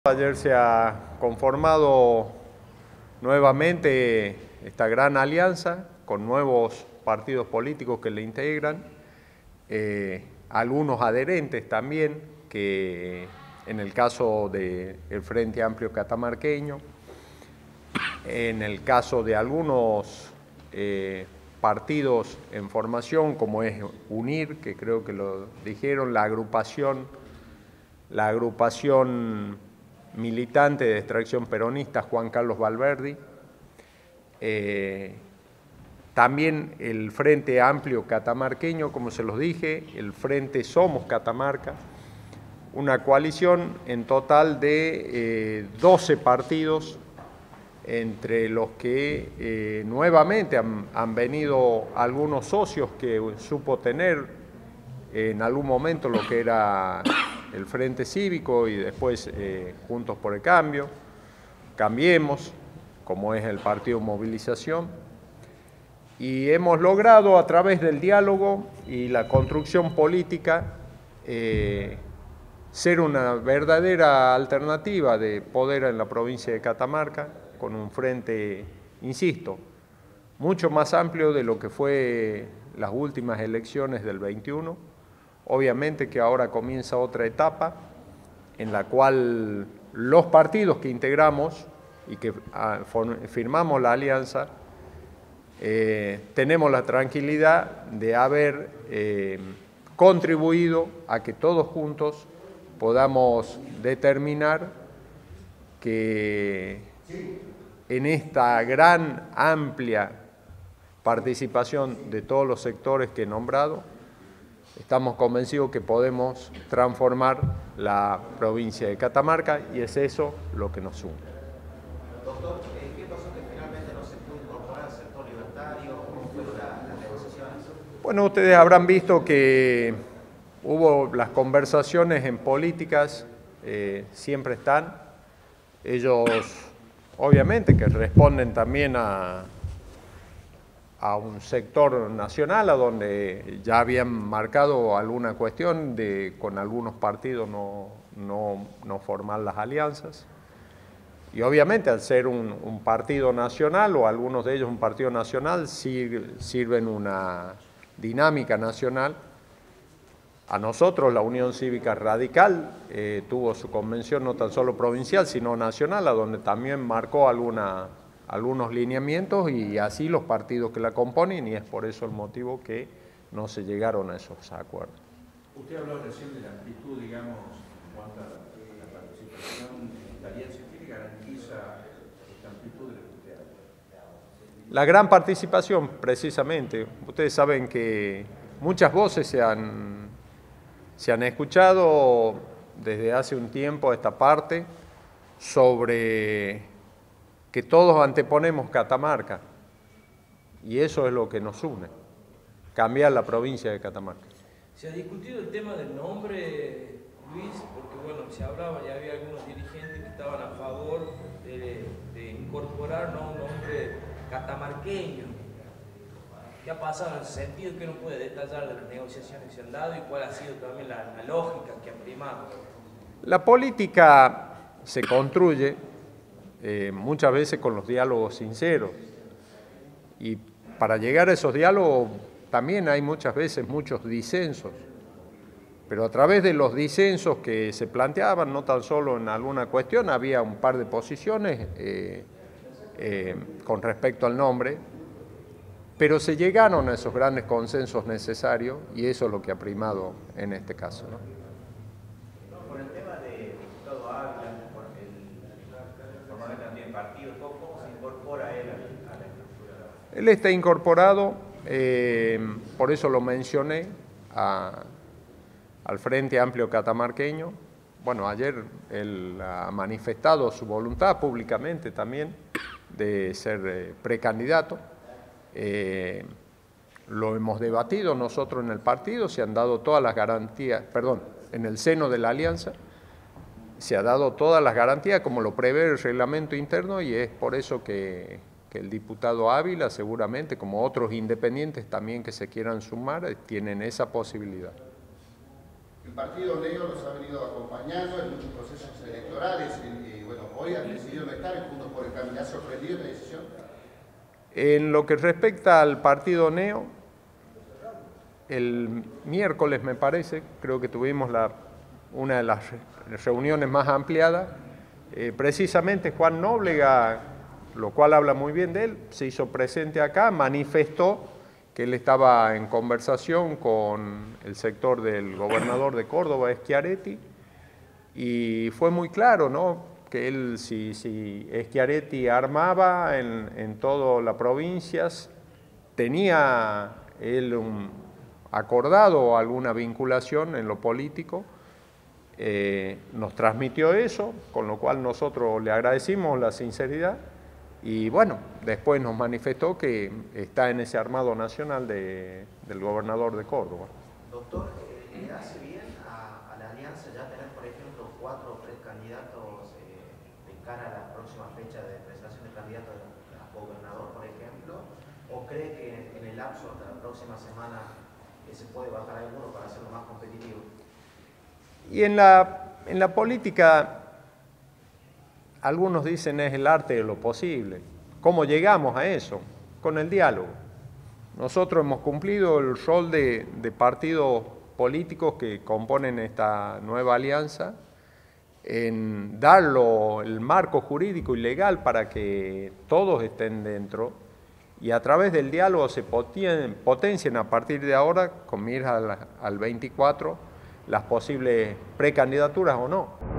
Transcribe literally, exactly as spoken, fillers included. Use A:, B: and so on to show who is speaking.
A: Ayer se ha conformado nuevamente esta gran alianza con nuevos partidos políticos que le integran, eh, algunos adherentes también, que en el caso del Frente Amplio Catamarqueño, en el caso de algunos eh, partidos en formación, como es UNIR, que creo que lo dijeron, la agrupación, la agrupación militante de extracción peronista Juan Carlos Valverdi, eh, también el Frente Amplio Catamarqueño, como se los dije, el Frente Somos Catamarca, una coalición en total de eh, doce partidos, entre los que eh, nuevamente han, han venido algunos socios que supo tener en algún momento lo que era el Frente Cívico y después eh, Juntos por el Cambio, Cambiemos, como es el Partido Movilización, y hemos logrado a través del diálogo y la construcción política eh, ser una verdadera alternativa de poder en la provincia de Catamarca, con un frente, insisto, mucho más amplio de lo que fue las últimas elecciones del veintiuno. Obviamente que ahora comienza otra etapa en la cual los partidos que integramos y que firmamos la alianza, eh, tenemos la tranquilidad de haber eh, contribuido a que todos juntos podamos determinar que en esta gran, amplia participación de todos los sectores que he nombrado, estamos convencidos que podemos transformar la provincia de Catamarca y es eso lo que nos une.
B: Doctor, ¿qué pasó que finalmente no se pudo incorporar al sector libertario? ¿Cómo fueron las, las negociaciones?
A: Bueno, ustedes habrán visto que hubo las conversaciones en políticas, eh, siempre están. Ellos, obviamente, que responden también a... a un sector nacional a donde ya habían marcado alguna cuestión de con algunos partidos no, no, no formar las alianzas. Y obviamente al ser un, un partido nacional o algunos de ellos un partido nacional sir, sirven una dinámica nacional. A nosotros la Unión Cívica Radical eh, tuvo su convención no tan solo provincial sino nacional, a donde también marcó alguna algunos lineamientos y así los partidos que la componen, y es por eso el motivo que no se llegaron a esos acuerdos.
C: Usted habló recién de la amplitud, digamos, en cuanto a la participación de la alianza. ¿Qué garantiza esta amplitud de la que usted habla?
A: La gran participación, precisamente. Ustedes saben que muchas voces se han, se han escuchado desde hace un tiempo a esta parte sobre que todos anteponemos Catamarca, y eso es lo que nos une, cambiar la provincia de Catamarca.
D: ¿Se ha discutido el tema del nombre, Luis? Porque bueno, se hablaba, ya había algunos dirigentes que estaban a favor de, de incorporar, ¿no?, un nombre catamarqueño. ¿Qué ha pasado en ese sentido? ¿Qué nos puede detallar de las negociaciones que se han dado y cuál ha sido también la, la lógica que ha primado?
A: La política se construye Eh, muchas veces con los diálogos sinceros, y para llegar a esos diálogos también hay muchas veces muchos disensos, pero a través de los disensos que se planteaban, no tan solo en alguna cuestión, había un par de posiciones eh, eh, con respecto al nombre, pero se llegaron a esos grandes consensos necesarios y eso es lo que ha primado en este caso, ¿no?
B: Por el tema de diputado Ávila, por el formalmente también partido, ¿cómo se incorpora él a la estructura?
A: Él está incorporado, eh, por eso lo mencioné, a, al Frente Amplio Catamarqueño. Bueno, ayer él ha manifestado su voluntad públicamente también de ser eh, precandidato. Eh, lo hemos debatido nosotros en el partido, se han dado todas las garantías, perdón, en el seno de la alianza, se ha dado todas las garantías como lo prevé el reglamento interno, y es por eso que, que el diputado Ávila seguramente, como otros independientes también que se quieran sumar, tienen esa posibilidad.
E: El partido Neo los ha venido acompañando en muchos procesos electorales y, y bueno, hoy han decidido no estar juntos por el camino. ¿Ha sorprendido esta decisión?
A: En lo que respecta al partido Neo, el miércoles me parece, creo que tuvimos la, una de las reuniones más ampliadas, eh, precisamente Juan Nóblega, lo cual habla muy bien de él, se hizo presente acá, manifestó que él estaba en conversación con el sector del gobernador de Córdoba, Schiaretti, y fue muy claro, ¿no?, que él, si, si Schiaretti armaba en, en todas las provincias, tenía él un, acordado alguna vinculación en lo político, eh, nos transmitió eso, con lo cual nosotros le agradecimos la sinceridad, y bueno, después nos manifestó que está en ese armado nacional de, del gobernador de Córdoba.
F: Doctor, ¿le hace bien a, a la alianza ya tener, por ejemplo, cuatro o tres candidatos eh, de cara a la próxima fecha de presentación de candidatos a gobernador, por ejemplo? ¿O cree que en el lapso hasta la próxima semana eh, se puede bajar alguno para hacerlo más competitivo?
A: Y en la, en la política, algunos dicen es el arte de lo posible. ¿Cómo llegamos a eso? Con el diálogo. Nosotros hemos cumplido el rol de, de partidos políticos que componen esta nueva alianza, en darlo el marco jurídico y legal para que todos estén dentro, y a través del diálogo se potencien a partir de ahora, con miras al, al veinticuatro, las posibles precandidaturas o no.